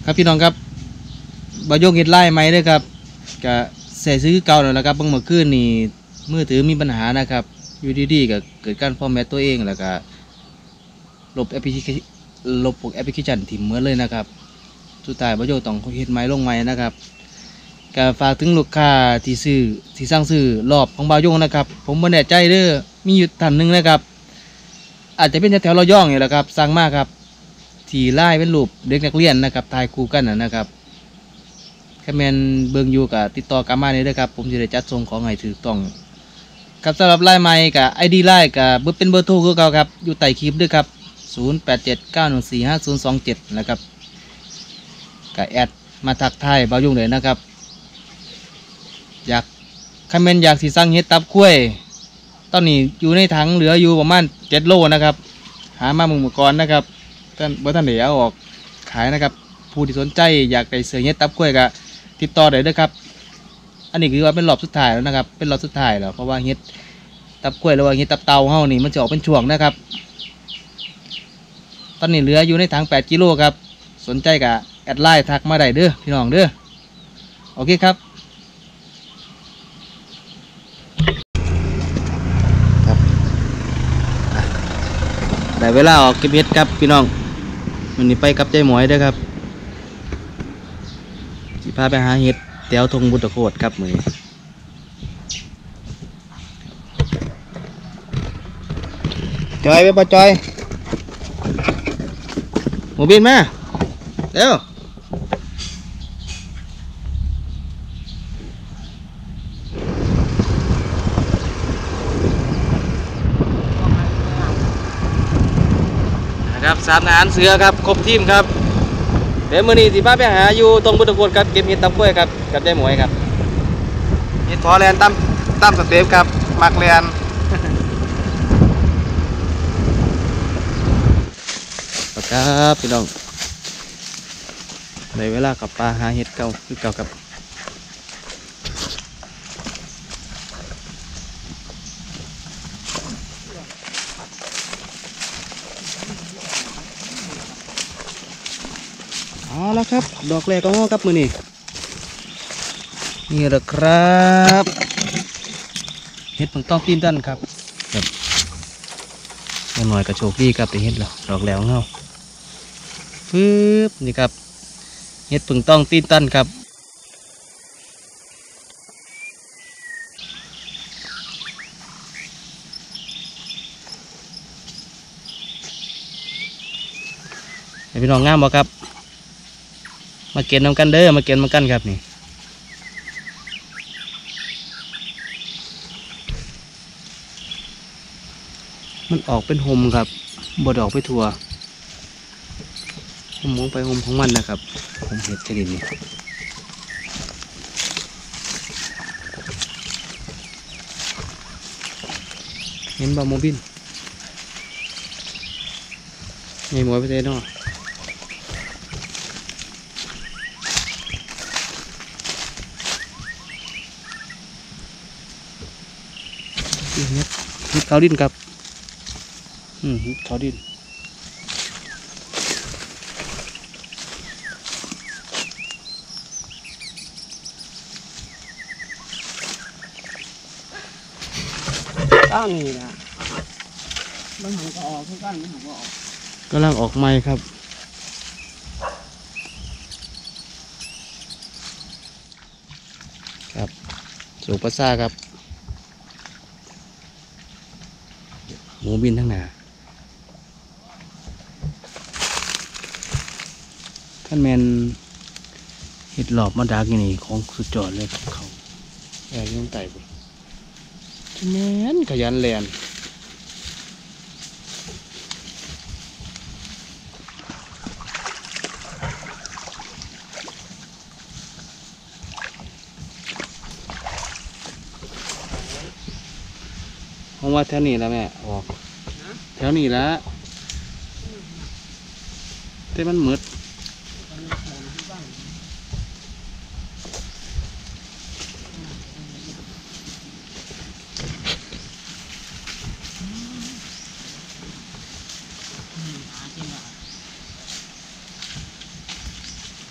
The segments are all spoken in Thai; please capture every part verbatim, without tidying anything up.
ครับพี่น้องครับบายกเห็ดไล่ไหมด้วยครับก็ใส่ซื้อเก่าแล้วนะครับเพิ่งเมื่อคืนนี่มือถือมีปัญหานะครับอยู่ดีๆก็เกิดการฟอร์แมตตัวเองแล้วก็ลบแอปพลิเคชันลบพวกแอปพลิเคชันถิ่มเหมือนเลยนะครับสุดท้ายบายกต้องเห็ดไม้ลงไม้นะครับก็ฝากถึงลูกค้าที่ซื้อที่สร้างซื้อรอบของบายกนะครับผมไม่แน่ใจเด้อมีอยู่ท่านหนึ่งนะครับอาจจะเป็นแถวๆระยองนี่แหละครับสั่งมากครับที่ไล่เป็นรูปเด็กนักเรียนนะครับถ่ายคู่กันนะครับแค่แมนเบิ่งอยู่กับติดต่อกลับมาเลยนะครับผมจะได้จัดส่งของให้ถูกต้องครับสำหรับไลน์ใหม่กับไอดีไลน์กับเบอร์เป็นเบอร์โทรคือเก่าครับอยู่ใต้คลิปด้วยครับศูนย์ แปด เจ็ด เก้า หนึ่ง สี่ ห้า ศูนย์ สอง เจ็ดนะครับกับแอดมาทักทายบ่าวยุ่งเลยนะครับอยากคอมเมนต์อยากสีสั่งเฮ็ดตับคุ้ยตอนนี้อยู่ในถังเหลืออยู่ประมาณเจ็ดโลนะครับหามามึงมือก่อนนะครับท่านบ่ท่านเดี๋ยวเอาออกขายนะครับผู้ที่สนใจอยากได้เสื้อเฮ็ดตับคุ้ยก็ติดต่อได้ด้วยครับอันนี้คือว่าเป็นรอบสุดท้ายแล้วนะครับเป็นรอบสุดท้ายแล้วเพราะว่าเฮ็ดตับกล้วยหรือว่าเฮ็ดตับเตาเฮานี่มันจะออกเป็นช่วงนะครับตอนนี้เหลืออยู่ในถังแปดกิโลครับสนใจกับแอดไลน์ทักมาได้เด้อพี่น้องเด้อโอเคครับครับได้เวลาออกเก็บเห็ดครับพี่น้องวันนี้ไปกับใจหมวยเด้อครับสิพาไปหาเห็ดแถวทงบุตรโคตรครับมือจอยไปปะจอยหมูบินมาเร็วนะครับสามทหารเสือครับครบทีมครับเดี๋ยวมื้อนี้สิพาไปหาอยู่ตรงบุตรโคตรครับเก็บเห็ดตำกล้วยครับกับใจหมวยครับเห็ดพอแลนตั้มตั้มสเต็ปครับมักแลนครับพี่น้องในเวลากับปลาหาเห็ดเก่าคือเก่าครับเอาละครับดอกแรกก็ครับมือนี่นี่แหละครับเห็ดผงต้องตีนด้านครับครับหน่อยกระโชกดีครับไปเห็ดแล้วดอกแล้วเงาปึ๊บนี่ครับเห็ดผึ่งต้องตีนตันครับพี่น้องงามบ่ครับมาเก็บน้ำกันเด้อมาเก็บน้ำกันครับนี่มันออกเป็นหมครับบ่ดอกไปทั่วหมมองไปหมของมันนะครับผมเห็ดชนิดนี้เห็นบะโมบินไงหมวยไปเตะเนาะเห็ดเห็ดเขาดินครับอืมเห็ดเขาดินตั้งนี่นะมันหันก็ออกทุกกันมันหันก็ออกกำลังออกไม้ครับครับสูบปลาซ่าครับหมูบินทั้งหนาท่านแมนเห็ดหลอบมาดากนี่ของสุดยอดเลยครับเขาแอบย่องไต่ไปแมนขยันแลนผมว่าแถวนี้แล้วแม่ออกแถวนี้แล้วแต่มันมืด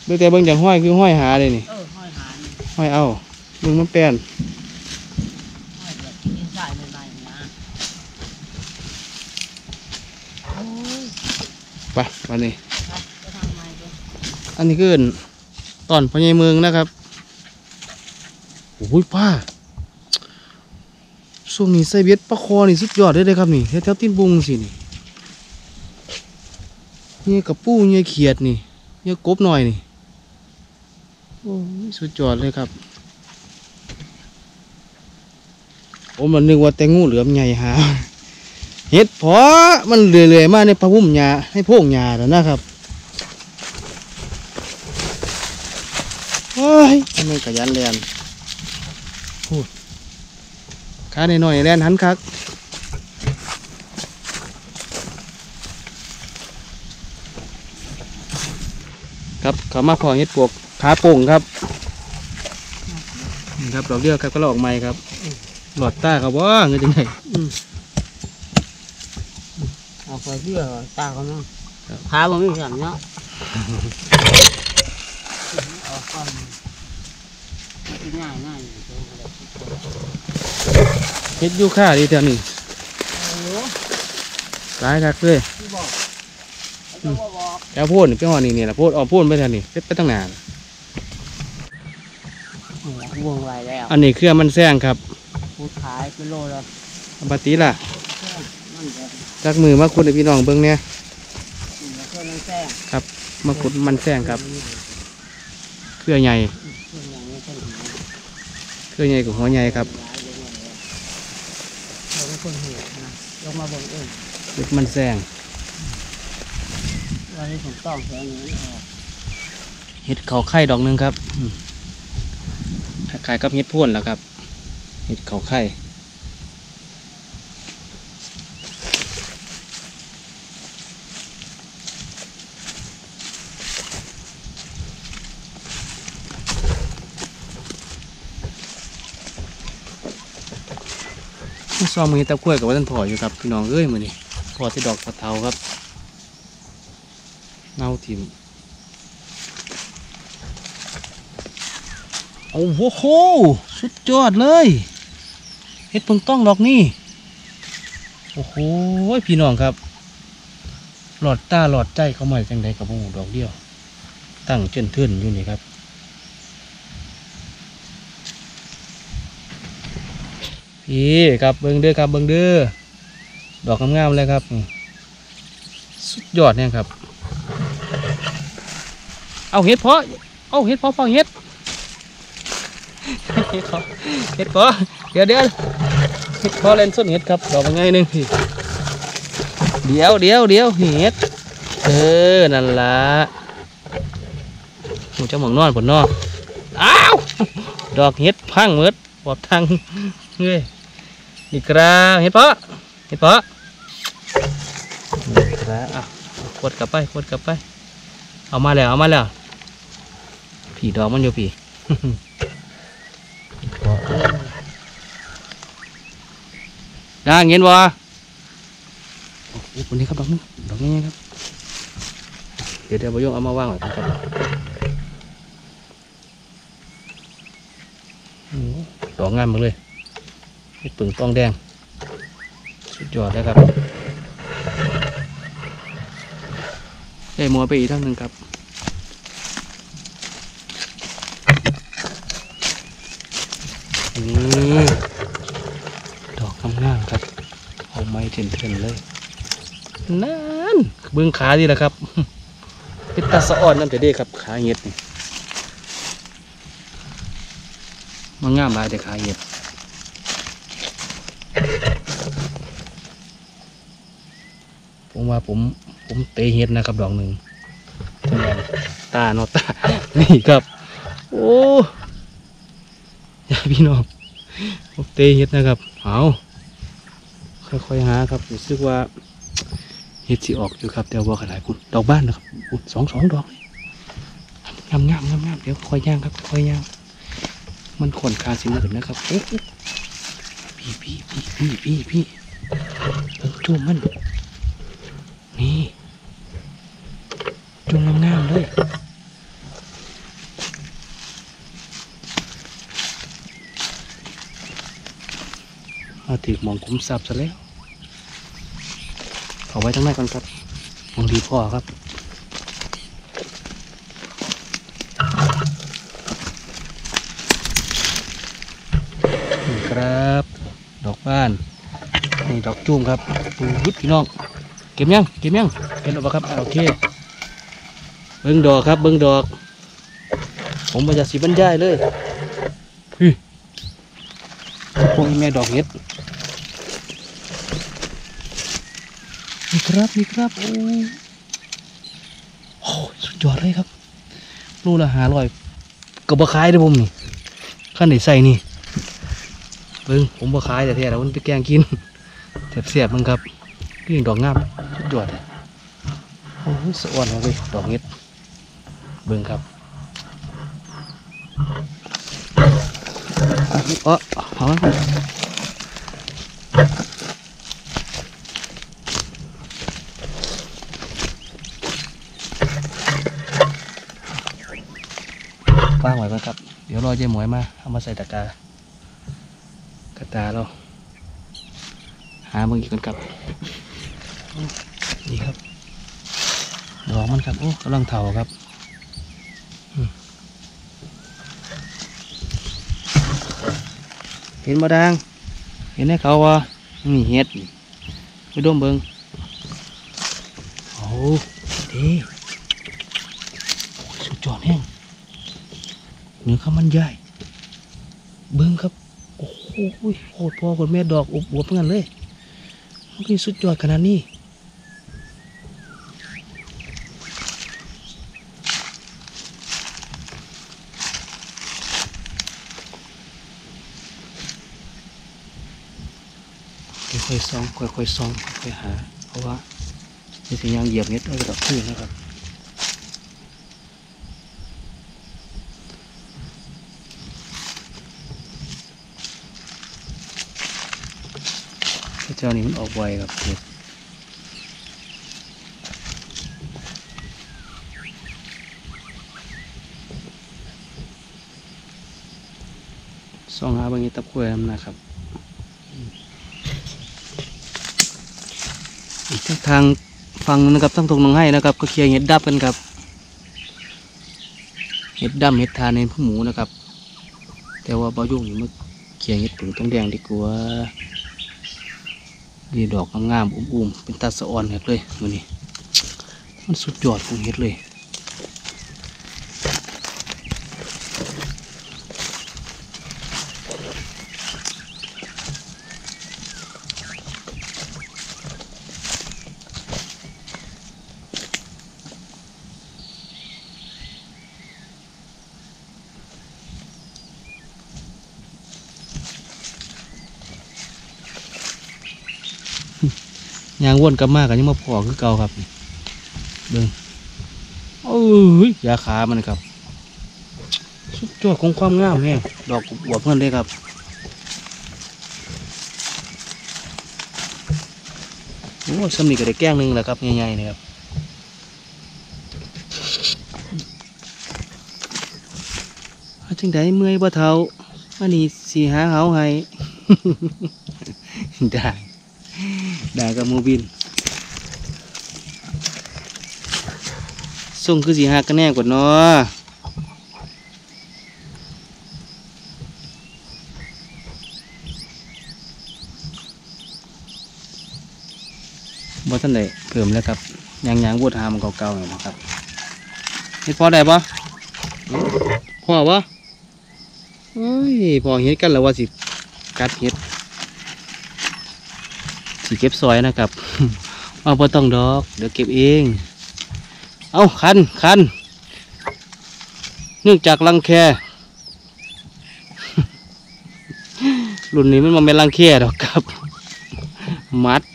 เบิ่งแต่เบิ่งจากห้อยคือห้อยหาเลยนี่เออห้อยหานี่ห้อยเอาเบิ่งมันแป้นห้อยแบบกินใส่ใหม่ๆนะโอ้ยไปวันนี้ไปไปทางใหม่ดูอันนี้คือตอนพญายเมืองนะครับโอ้ยป้าช่วงนี้ใส่เบ็ดปลาคอนี่สุดยอดเลยเลยครับนี่แถวๆตีนบุงสินี่เนี่ยกระปูเนี่ยเขียดนี่เนี่ยกบหน่อยนี่โอ้ยสุดยอดเลยครับผมมันนึกว่าแตงงูเหลือมใหญ่หาเห็ดเพาะมันเรื่อยๆมาในพะพุ่มหญ้าให้โพงหญ้าแล้วนะครับโอ้ยทำไมขยันแลนพูดขาหน่อยๆแลนหันคักครับเขามาพอเห็ดปวกขาโป่งครับนี่ครับดอกเดียวครับก็หลอกไม้ครับหลอดตาครับว่าเงี้ยจังไงเอาไปเพื่อตาเขาเนาะขาบ่มีสั่นเนาะเอาข้อมง่ายง่ายอยู่ตรงนั้นเห็ดยูค่าดีแถวนี้โอ้โหตายคักเลยที่บอกเขาจะบอกแถวโพดนี่ไปหอนี่นี่แหละโพดออกโพดไปแถวนี้เฮ็ดไปตั้งนานวงไรแล้วอันนี้เครื่องมันแซงครับพูดขายกิโลละปกติล่ะมันจะจักมือมาคุดให้พี่น้องเบิ่งเนี่ยมันจะเครื่องแซงครับมาคุดมันแซงครับเครือใหญ่เครื่องอย่างนี้เป็นหัวเครือใหญ่กับหัวใหญ่ครับเราเป็นคนหัวนะลงมาบนเองเฮ็ดมันแซงวันนี้ผมต้องเสียเงินออกเห็ดเขาไข่ดอกหนึงครับอืมคล้ายๆกับเห็ดพ่นแหล้วครับเห็ดเขาไข่ซอมมือตะกล้วยกับว่าท่านพออยู่ครับพี่น้องเอ้ยมือนี่พอที่ดอกสะเทาครับเงาทิมโอ้โหสุดยอดเลยเฮ็ดเพิ่งต้องดอกนี่โอ้โหพี่น้องครับหลอดตาหลอดใจเขามาจังใดกับพวกดอกเดียวตั้งเชินทื่นอยู่นี่ครับพี่ครับเบิ้งเด้อครับเบิ้งเด้อดอกงามๆเลยครับนี่สุดยอดเนี่ยครับเอาเห็ดเพาะเอาเห็ดเพาะฟังเห็ดเห็ดเพาะเห็ดเพาะเดี๋ยวเดี๋ยวเห็ดเพาะเล่นส้นเห็ดครับดอกเป็นไงหนึ่งพี่เดี๋ยวเดี๋ยวเดี๋ยวเห็ดเออนั่นละหมูเจ้าหมองนอนผลนอนอ้าวดอกเห็ดพังหมดปอบทางเงยนี่กระเห็ดเพาะเห็ดเพาะนี่กระอ่ะกดกลับไปกดกลับไปเอามาแล้วเอามาแล้วผีดอกมันอยู่ผี ได้เงินวะโอ้โหคนนี้ครับดอกนึงดอกนี้ครับเดี๋ยวเดี๋ยวบอยงเอามาว่างหน่อยครับโอ้โหดอกงามมากเลยเห็ดปึ่งตองแดงสุดยอดเลยครับได้มัวไปอีกทั้งหนึ่งครับนี่ดอกงามๆครับเอาไม้เถื่อนๆเลยนั่นเบื้องขาดีแหละครับเป็นตาสะอ่อนนั่นแต่เด็กครับขาเห็ดนี่มันงามหลายแต่ขาเห็ดผมว่าผมผมเตะเห็ดนะครับดอกหนึ่งตาเนาะตานี่ครับโอ้ยายพี่น้องผมเตะเห็ดนะครับเอาค่อยๆหาครับรู้สึกว่าเห็ดสีออกอยู่ครับแต่ว่าขนาดคุณดอกบ้านนะครับอุ๊ยสองสองดอกงามงามงามงามเดี๋ยวค่อยย่างครับค่อยย่างมันขนคาสิมือนะครับโอ้พี่พี่พี่พี่พี่พี่เพิ่งจุ่มมันนี่จุ่มงามๆเลยถือมองคุ้มทรัพย์ซะแล้วเอาไว้ทั้งในก่อนครับมองดีพ่อครับนี่ครับดอกบ้านนี่ดอกจุ้มครับดูพี่น้องเก็บยังเก็บยังเก็บแล้วครับโอเคเบิ้งดอกครับเบิ้งดอกผมมาจากสีบรรยายเลยพวกแม่ดอกเห็ดนี่ครับนี่ครับโอ้โหสุดยอดเลยครับรูละหาร้อยกับบะคายด้วยผมนี่ขั้นไหนใส่นี่เบิ้งผมบะคายแต่แท้แล้วมันไปแกงกินเสียบๆมึงครับนี่ดอกงามสุดยอดเลยโอ้สะอ่อนเลยดอกเห็ดเบิ้งครับเออเอาละว่างไว้ก่อนครับเดี๋ยวรอเจ๊หมวยมาเอามาใส่ตะกร้ากระตาเราหาเบิ่งอีกก่อนครับนี่ครับดอกมันครับโอ้กำลังเถาครับเห็นมาดังเห็นไหมเขาว่านี่เห็ดไปดมเบิ่งโอ้ดีสุดยอดแห้งเนื้อข้าวมันใหญ่เบิ่งครับโอ้โหโคตรพ่อคนแม่ดอกอบอวบเงินเลยมันคือสุดยอดขนาดนี้ค่อยๆซองค่อยๆซองค่อยๆหาเพราะว่านี่สิยังเหยียบเม็ดเอากระดอกขึ้นนะครับเจ้านี่มันออกไวครับเห็ดซองหาบางทีตับกล้วยน้ำนะครับอีกทางฟังนะครับทั้งตรงน้องให้นะครับก็เคลียร์เห็ดดับกันครับเห็ดดำเห็ดทานในผู้หมูนะครับแต่ว่าเบายุ่งนี่มันเคลียร์เห็ดถึงต้องแดงดีกว่าดีดอกงามๆอุ้มๆเป็นตาสะอ่อนเห็ดเลยมือนี้มันสุดยอดของเห็ดเลยยางวนกลับมากันยังมาพอคือเก่าครับเบิ่งโอ้ยยาขามันครับสุดยอดของความงามแห้งดอกบวบเพื่อนเลยครับโอ้สำนีก็ได้แก้งหนึ่งแหละครับใหญ่ๆนะครับจังได้เมื่อยบ่เท้าอันนี้สีหาเหาให้ ได้ได้กับมูบินส่งคือสีหักกันแน่กว่าเนาะบ่ท่านใดเพิ่มแล้วครับยางยางบดหามเก่าๆหน่อยนะครับเฮ็ดพอได้ปะพอปะเฮ้ยพอเฮ็ดกันแล้วว่าสิกัดเฮ็ดสิเก็บซอยนะครับ เอาบ่ต้องดอกเดี๋ยวเก็บเองเอาคันคันเนื่องจากรังแค รุ่นนี้มันมาเป็นรังแคดอกครับ มัด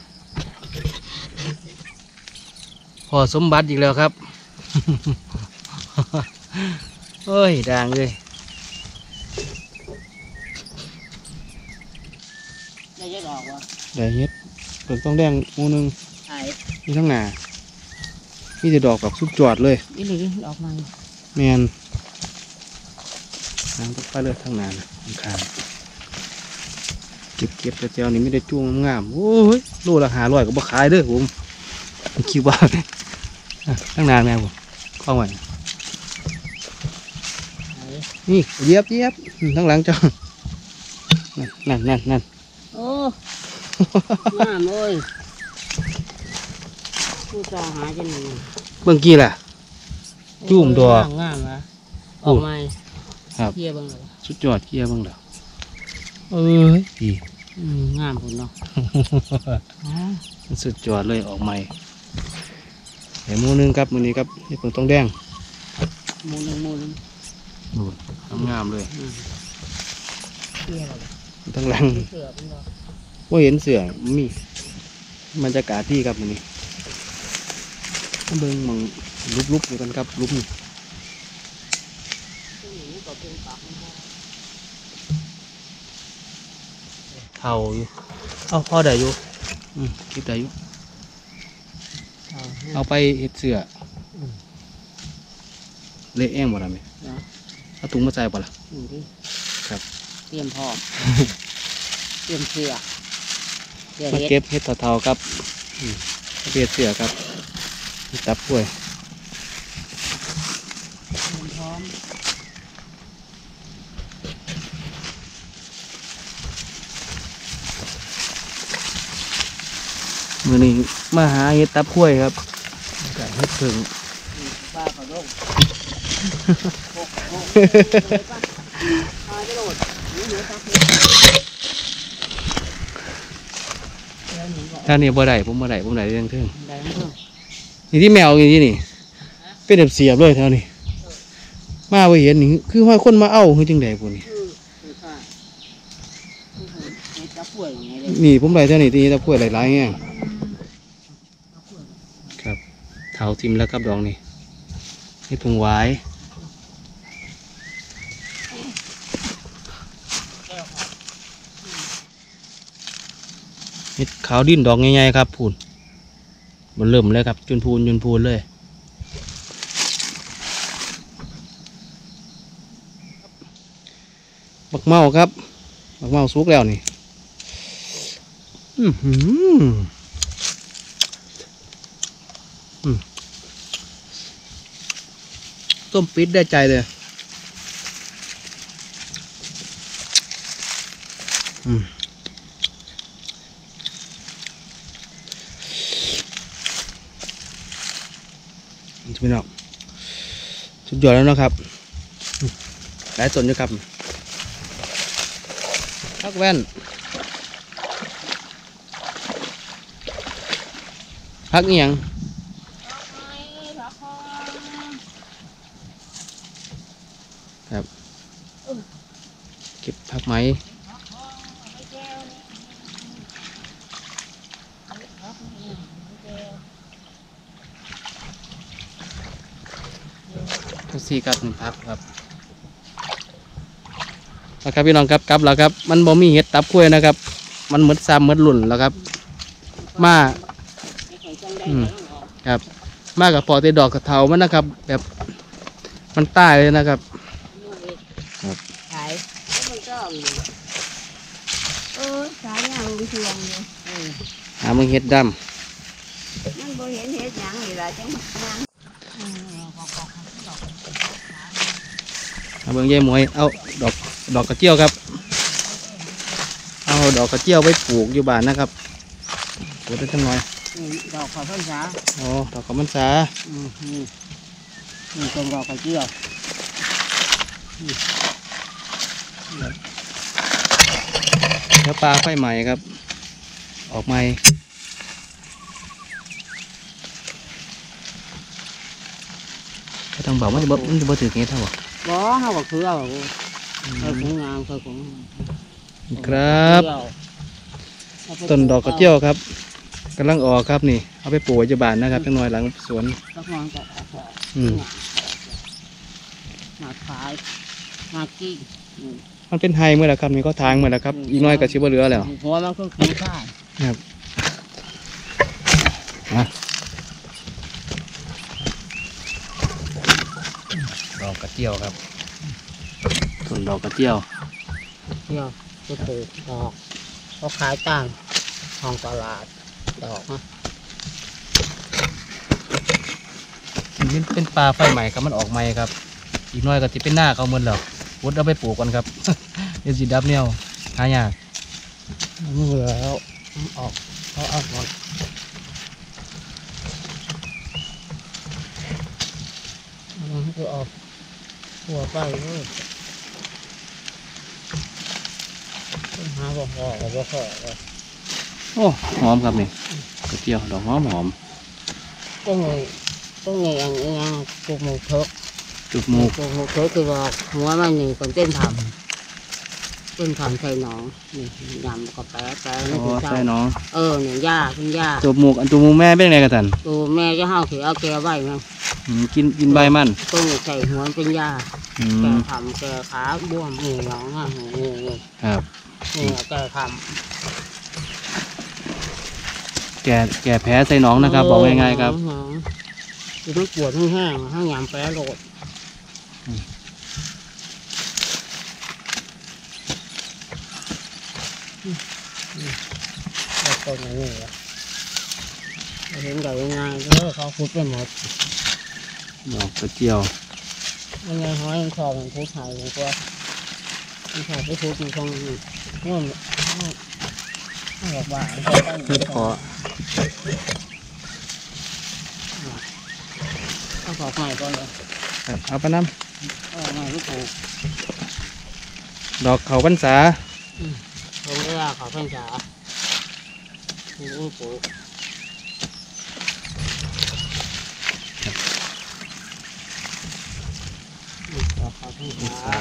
พอสมบัติอีกแล้วครับ เฮ้ยด่างเลยได้ยัดออกวะได้เฮ็ดเปลือกต้องแดงมูนึงใช่มีทั้งหนามีแต่ดอกแบบสุดจอดเลยนี่เลยออกมาแมนน้ำก็ไปเลยทั้งหนานะข้างเก็บเก็บแต่เจ้านี่ไม่ได้จ้วงงามโอ้ยโลละหาร้อยก็บ่ขายเด้อผมคิดว่าตั้งนานแม่ผมเข้ามานี่เหยียบเหยียบทั้งหลังเจ้านั่นนั่นนั่นโอ้งามเลยผู้จองหาจะหนึ่งเบื้องกี้ล่ะ จุ่มดอกงามนะออกมาครับเทียบบ้างเลยสุดยอดเกี้ยบ้างเหรอเอ้ยดีอืมงามผมเนาะสุดยอดเลยออกใหม่ไอ้หมูนึงครับมือนี้ครับนี่เพิ่งต้องแดงมูนึงมูนึงดูงามๆเลยอืมเทียบเลยทั้งหลังเสือเป็นดอกว่าเห็นเสือมีบรรยากาศที่ครับมือนี้เบิ่งหมองลุบๆอยู่กันครับลุบนี่ผู้หญิงก็เป็นปากมันก็เท่าอยู่เอาพอได้อยู่อืมคิดได้อยู่เอาเอาไปเห็ดเสืออเละแอ้งบ่ล่ะแม่เนาะเอาถุงมาใส่บ่ล่ะอืมดิครับเตรียมพร้อมเตรียมเสือเสือมาเฮ็ดเก็บเห็ดเท่าๆครับอืมเห็ดเสือครับจับกล้วยเตรียมพร้อมมือนี้มาหาเห็ดตับกล้วยครับกับเห็ดผึ่งป้าขอโทษโอ้โหเลยป้ามาจะโดดหนีเหนือซักเฮ็ดแล้วหนีบอกถ้านี่บ่ได้ผมบ่ได้ผมได้เรื่องเทิงได้ไหมเพิ่งนี่ที่แมวอย่างนี้นี่เป็นแบบเสียบเลยเท่านี้มาไปเห็นนี่คือว่าคนมาเอาคือจังใดปุ่นนี่คือคือค่ะคือเฮ็ดจับป่วยอย่างเงี้ยเลยนี่ผมได้เท่านี้ที่ตะกล้วยหลายๆแง่ครับเท้าทิมแล้วครับดอกนี่นี่ถุงไว้เห็ดขาวดิ้นดอกใหญ่ๆครับพูนมันเริ่มเลยครับจุนพูนจุนพูนเลยบักเมาครับบักเมาสุกแล้วนี่อือหืออืมต้มปิดได้ใจเลยอืมพี่น้องสุดยอดแล้วนะครับอืมหลายต้นอยู่ครับพักแว่นพักอีหยังครับเก็บพักไหมทุกสี่ครับหนึ่งพักครับนะครับพี่น้องครับกลับแล้วครับมันบ่มีเห็ดตับกล้วยนะครับ มันเหมือนซ้ำเหมือนหลุ่นแล้วครับ มาอืมครับ มากับปอเตดอกกระเทามันนะครับ แบบมันใต้เลยนะครับ ครับขายแล้วมันก็มีเออขายอย่างลุงทวงเลยเออหามึงเห็ดดมันบ่เห็นเห็ดหยังนี่ล่ะจังหยังอืมเอาๆๆำหาเบิ่งยายหมวยเอาดอกดอกกระเจียวครับ เอาดอกกระเจียวไว้ปลูกอยู่บ้านนะครับปลูกได้จังหน่อยนี่ดอกขาวพรรษาอ๋อดอกกระมันสาอืมนี่นี่ตรงดอกกระเจียวแล้วปลาไฟใหม่ครับ ออกใหม่ก็ต้องบอกว่าจะบ่มันจะบ่ถือเงี้ยเท่าไหร่บ่เฮาก็คือเอาเคยคงงามเคยคงครับ ต้นดอกกระเจียวครับกำลังออกครับนี่เอาไปปลูกไว้ที่บ้านนะครับจังหน่อยหลังสวนสักวันก็ออกอืมมาขายมากี้อืมมันเป็นไฮเมื่อไรครับนี่ก็ทางเมื่อไรครับอีกหน้อยก็ชิบเหลือแล้วหัวมันก็คือข้าวครับมาดอกกระเจียวครับต้นดอกกระเจียวเจียวก็ปลูกดอกเขาขายตามท้องตลาดดอกนะมันเป็นปลาไฟใหม่ครับมันออกใหม่ครับอีกหน้อยก็จะเป็นหน้าเขาเหมือนแล้ววุดเอาไปปลูกกันครับ เดี๋ยวสิดับเนี่ยหายากมันเหลือแล้วมันออกเขาเอาหมดมันก็ออกหัวไปเลยหาบ่พอบ่พอเลยโอ้หอมครับนี่กระเจียวดอกหอมหอมก็ไงก็ไงอย่างเงี้ยปลูกหมูเถกจุกหมูกปลูกหมูเถกคือบอกหัวมันนี่คนเต้นทำเต้นทำใส่หนองนี่ยำกับแปะแปะนี่อ๋อคือเจ้าใส่น้องเออเนี่ยย่าคุณย่าจุกหมูกอันจุกหมูกแม่เป็นไงกันสันตัวแม่จะห้าวเขียวแกไว้ไงอืมกินกินใบมันต้นใส่หัวเป็นย่าอืแกมทำแกขาบวมนี่หนองอ่ะนี่นี่ครับนี่แกทแก่แก่แพ้ใส่น้องำนะครับบอกง่ายๆครับหนองคือมันปวดทั้งแห้งทั้งยำแปะโหลดแล้วต้นอย่างนี้อ่ะเห็นได้ยังไงเด้อเขาขุดไปหมดดอกกระเจียวยังไงหอยมันชอบมันขุดหายมันก็มันชอบไปขุดมันคงนี่มันมันแบบว่ามันชอบตั้งเฮ็ดเพาะเอาขอใหม่ก่อนเลยครับเอาไปน้เอาใหม่ที่ปลูกำดอกเขาพรรษาผมก็อยากขอเพื่อนจ๋าปลูกปลูกขอขอเพื่อนพรรจ๋าษา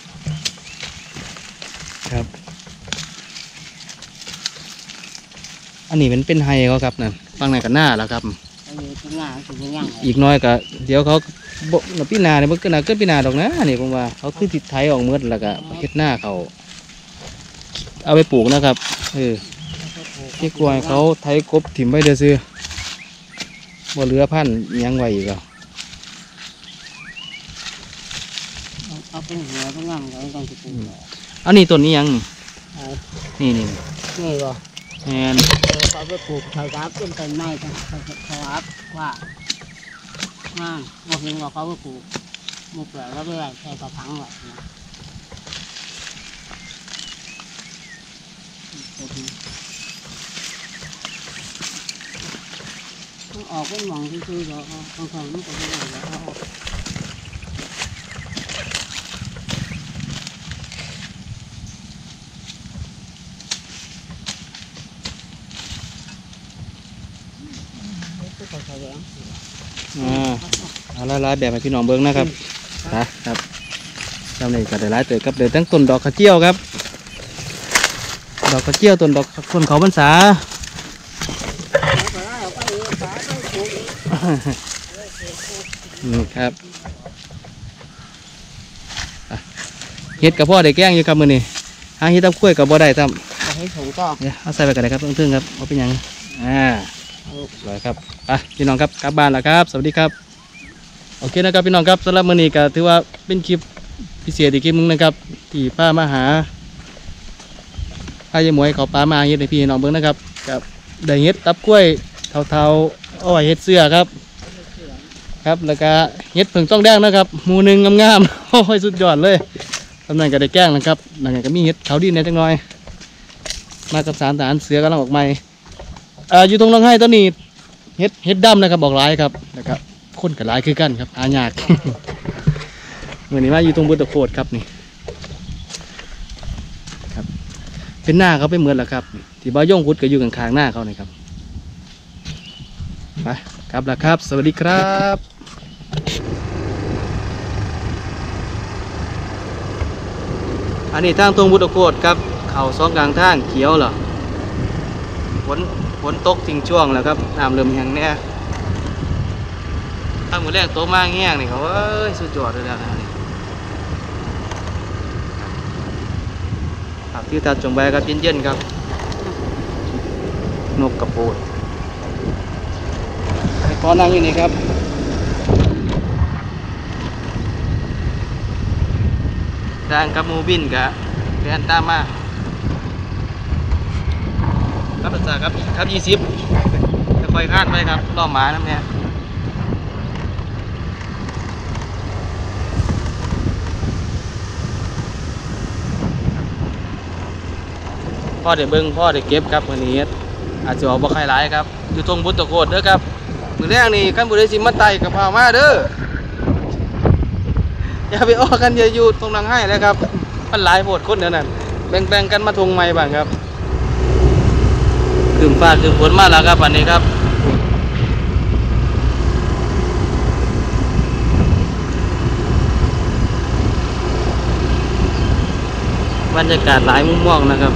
ครับ อันนี้เป็นเป็นไฮเขาครับนั่นฟังในกันหน้าแล้วครับอันนี้เป็นงานเป็นยังไงอีกหน้อยก็เดี๋ยวเขาบ่หนปีหนาเนี่ยมันก็น่าเกิดปีหนาดอกนะนี่ผมว่าเขาคือติดไทยออกเมืดแล้วก็เฮ็ดหน้าเขา เอาไปปลูกนะครับเออที่กลัวให้เขาไทยกบถิ่มไว้เด้อซื้อบ่เหลือพันธุ์อิหยังไว้อีกอ่ะเอาเป็นหัวเป็นงานอะไรกันที่ปลูกอันนี้ต้นนี้ยังไอ้นี่นี่นี่ก็แมนเขาไปปลูกไทยรับเป็นต้นไม้กันเขารับว่ามาบอกเห็นว่าเขาไปปลูกมุกแล้วไปไหวใส่กระถางไว้นะออกเป็นหมองที่คือเราบางครั้งมันก็ไม่ได้แล้วก็ใส่แหวนอ่าเอาละลายแบบให้พี่น้องเบิ้งนะครับนะครับจำเลยก็ได้หลายเติบครับเดี๋ยวตั้งต้นดอกกระเจียวครับ ดอกกระเจียวต้นดอกต้นเขาพรรษา นี่ครับเฮ็ดกับพ่อได้แกล้งอยู่ครับมื้อนี้หาเฮ็ดตับกล้วยกับบ่ได้ครับให้ถุงก็เดี๋ยวเอาใส่ไปกันเลยครับตึ้งๆครับเอาเป็นหยังอ่าสวยครับไปพี่น้องครับกลับบ้านแล้วครับ สวัสดีครับโอเคนะครับพี่น้องครับสำหรับมื้อนี้ก็ถือว่าเป็นคลิปพิเศษอีกคลิปหนึงนะครับที่พามาหาพายายหมวยเขาปลามาเฮ็ดให้พี่น้องเบิ่งนะครับกับได้เฮ็ดตับกล้วยเทาๆอ้อยเฮ็ดเสื้อครับ ครับแล้วก็เฮ็ดผึ่งต้องแดงนะครับหมูหนึ่งงามๆ โอ้ยสุดยอดเลยตำแหน่งก็ได้แกล้งนะครับหลังจากก็มีเฮ็ดเขาดินในจังน้อย มากับสารทหารเสือกำลังออกใหม่อ่าอยู่ตรงน้องให้ต้นนี้เฮ็ดเฮ็ดดำนะครับบอกหลายครับนะครับคนกับหลายคือกันครับหายาก เมื่อนี้มาอยู่ตรงบุตรโคตรครับนี่ครับเป็นหน้าเขาไปเหมือนแล้วครับที่บ้าย่งพุทธก็อยู่ข้างๆหน้าเขานี่ครับไปครับแล้วครับ สวัสดีครับ อันนี้ทางตรงบุตรโคตรครับเขาสองกลางทางเขียวเหรอฝนฝนตกทิ้งช่วงแล้วครับน้ำเริ่มแห้งแน่ถ้ามือแรกโตมากแห้งนี่เขาเอ้ยสุดยอดเลยแล้วนะนี่ครับที่ตัดจงใบครับเย็นๆครับนกกระโปดไอ้พอนั่งอยู่นี่ครับด่างกับหมูบินกะแกนตามมาครับภาษาครับครับยี่สิบจะค่อยคาดไปครับล่อหมาน้ำเนี่ยพ่อเดี๋ยวเบิ้งพ่อเดี๋ยวเก็บครับวันนี้อาจจะออกบ่ใครหลายครับอยู่ตรงบุตรโคตรเด้อครับมือแรกนี่ขั้นบุรีสิมาไต่กับพามาเด้ออย่าไปอ้อกันอย่าอยู่ตรงนังให้เลยครับมันหลายโหดคนเดี๋ยวนั้นแบ่งๆกันมาทงไม้บ้างครับคืมฟ้าคืมฝนมาแล้วครับวันนี้ครับบรรยากาศหลายมุมมองนะครับ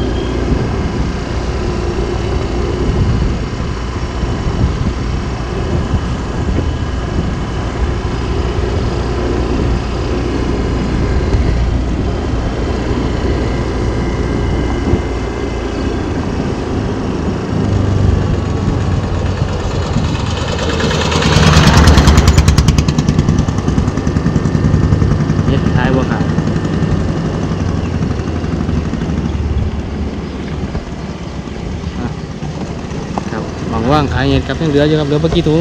ว่างขายเห็ดครับยังเหลืออยู่ครับเหลือเมื่อกี้ถุง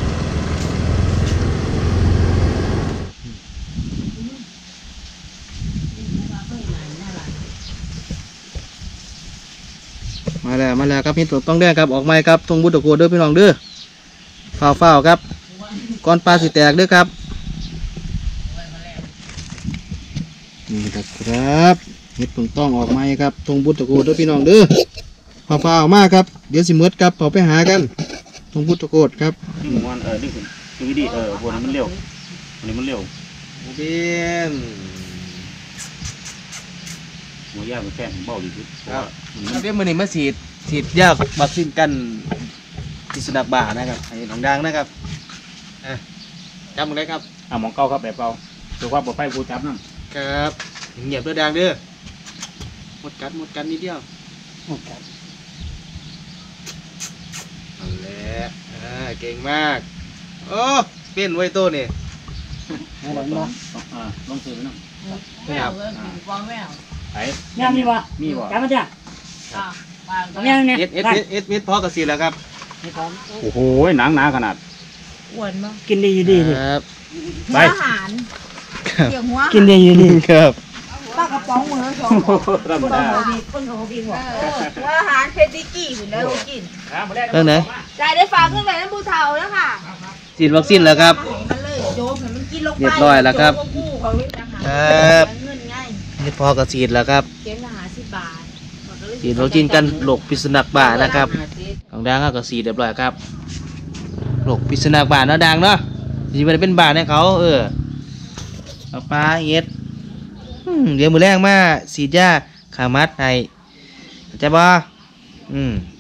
มาแล้วมาแล้วครับพี่ต้องแดงครับออกไม้ครับทงบุตรโกเด้อพี่น้องเด้อฝ้าวฝ้าวครับก้อนปลาสีแตกเด้อครับนี่ครับเห็ดต้องออกไม้ครับทงบุตรโกเด้อพี่น้องเด้อฝ้าวฝ้าวมากครับเดี๋ยวสิมืดครับเอาไปหากันตรงพุทธโกฏครับนี่มันเออนี่คือคือวิธีเออวนมันเร็ววันนี้มันเร็วเบียนหัวยามันแค่ผมเบาดีขึ้นครับเดี๋ยวมือนี้มาฉีดฉีดยาบักซินกันที่สุนัขบ้านะครับไอ้หนองดังนะครับจำมึงได้ครับอ่ามองเก้าครับแบบเก้าตัวความปลอดภัยกูจับนั่นครับเงียบด้วยดังเด้อหมดกันหมดกันนิดเดียวหมดกันนั่นแหละอ่าเก่งมากโอ้เปลี่ยนไว้ตัวนี่ลองลองอ่าลองซื้อไปนั่งแมวเลยฟองแมวไอ้แมวมีบ่มีบ่จำมาจ้ะอ่าแมวเนี่ยเอ็ดเอ็ดเอ็ดเอ็ดเอ็ดพอกระสีแล้วครับโอ้โหหนังหนาขนาดอ้วนมั้งกินดีอยู่ดีครับไปอาหารเกี่ยวหัวกินดีอยู่ดีครับปลากระป๋องมือสองธรรมดาคนโหดีกว่าอาหารเพดิกี้อยู่แล้วกินเรื่องไหนใจได้ฟังขึ้นไปนั่นผู้เฒ่าแล้วค่ะฉีดวัคซีนแล้วครับเรียบร้อยแล้วครับครับนี่พอกระฉีดแล้วครับฉีดวัคซีนกันโรคพิษสุนัขบ้านะครับของดังก็ฉีดเรียบร้อยครับโรคพิษสุนัขบ้าเนาะดังเนาะที่มันเป็นบ้าให้เขาเออเอาปลาเฮ็ดเดี๋ยวมือแรกมาฉีดยาขามัดให้จะบ่อืม